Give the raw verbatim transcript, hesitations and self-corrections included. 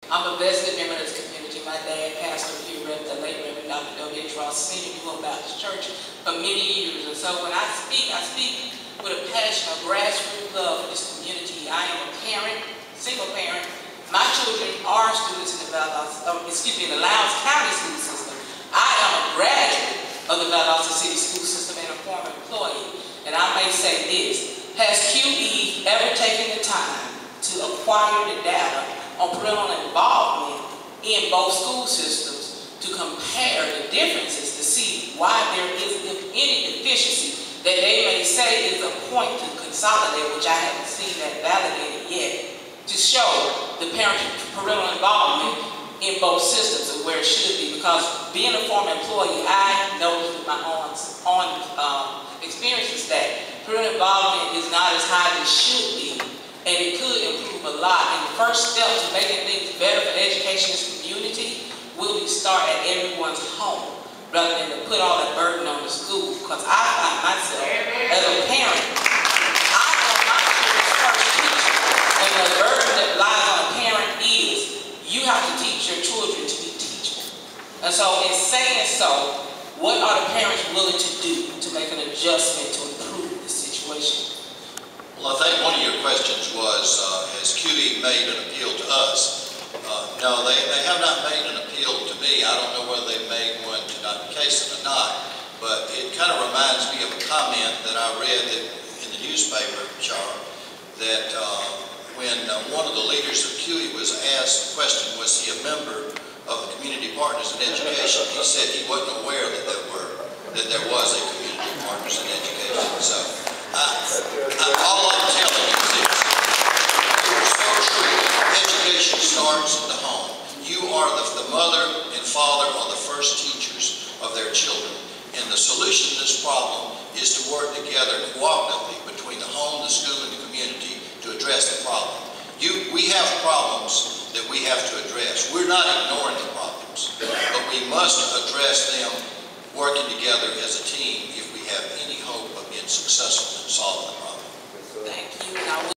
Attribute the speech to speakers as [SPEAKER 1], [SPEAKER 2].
[SPEAKER 1] I'm a vested member of this community. My dad, Pastor Hugh, the late Reverend Doctor W. Ross Senior, New Hope Baptist Church for many years. And so when I speak, I speak with a passion of grassroots love for this community. I am a parent, single parent. My children are students in the Valdosta, uh, excuse me, in the Lowndes County school system. I am a graduate of the Valdosta City school system and a former employee. And I may say this, has Q E ever taken the time to acquire the data on parental involvement in both school systems to compare the differences to see why there is, if any, deficiency that they may say is a point to consolidate, which I haven't seen that validated yet, to show the parent parental involvement in both systems of where it should be? Because being a former employee, I know with my own, own um, experiences that parental involvement is not as high as it should be, and it could improve a lot. And the first step to making things better for education in this community will be start at everyone's home, rather than to put all that burden on the school. Because I find myself, as a parent, I am my children's first teacher, and the burden that lies on a parent is you have to teach your children to be teachable. And so in saying so, what are the parents willing to do to make an adjustment to improve the situation?
[SPEAKER 2] Well, I think one of your questions was, uh, has Q E made an appeal to us? Uh, no, they, they have not made an appeal to me. I don't know whether they've made one to Doctor Kaysen or not, but it kind of reminds me of a comment that I read that in the newspaper, Char, that uh, when uh, one of the leaders of Q E was asked the question, was he a member of the Community Partners in Education, he said he wasn't aware that there were, that there was a Community Partners in Education. So, I, I, all I'm telling you is this: you're so true. Education starts at the home. You are the, the mother and father are the first teachers of their children, and the solution to this problem is to work together cooperatively between the home, the school, and the community to address the problem. You, we have problems that we have to address. We're not ignoring the problems, but we must address them working together as a team if we have any hope of being successful in solving the problem.
[SPEAKER 1] Thank you.